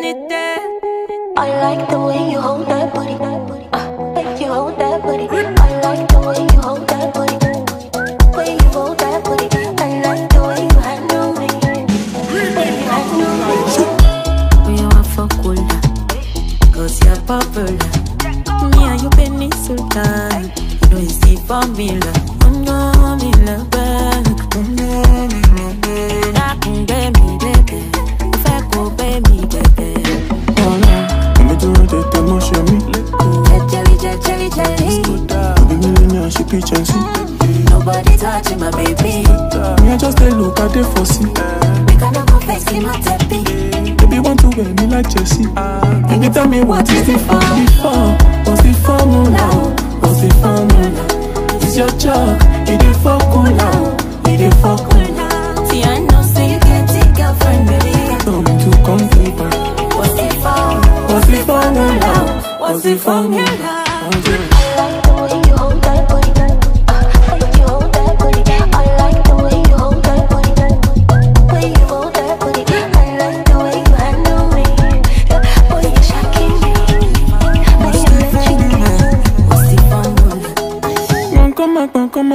it there. I like the way you hold that booty. Make you hold that booty. I like the way you hold that booty. Way you hold that booty. I like the way you handle me. Way you handle me. We want for cool, cause you're popular. Me and you peninsula. You know you see formula. Me love back. Baby, baby. If I go, baby, baby. Oh no, I'm to rotate the motion. Jelly. Be millionaire, she peach and see. Nobody touching my baby. Me, I just look at the foresee. Make I never face in my teppy. Baby want to wear me like Jessie. Baby tell me what is it for? What's the formula? What's the formula? It's your job, it is for cool now. It is for cool now. See, I know, say you can't take girlfriend, baby. Tell me to come deeper. What's the formula? What's the formula? What's the formula? I like the way you hold that booty. Make you hold that booty. I like the way you hold that booty. Way you hold that booty. I like the way you handle me. Boy, you're shocking me. What's the formula? Come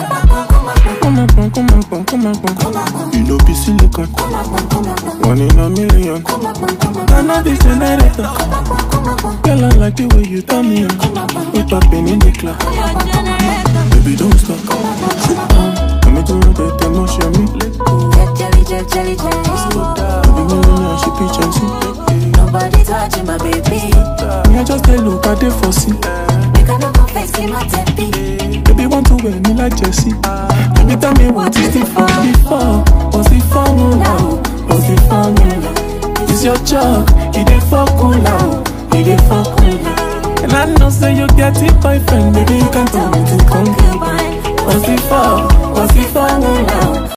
on. You know be silicon. 1 in a million. I know this generator. Girl, I like the way you turn me on. We popping in the club. Baby, don't stop. Let me do rotate the motion. Jelly. Baby, millionaire, she peach and see. Nobody touching my baby. Me, I just look at the foresee. Make I never face in my teppy. Baby want to wear me like Jessie. Baby tell me what is it for? What's the formula? What's the formula? It's your job, it is for cool now. It is for cool now. And I know say you get it boyfriend. Baby you can tell me to come. What's the for?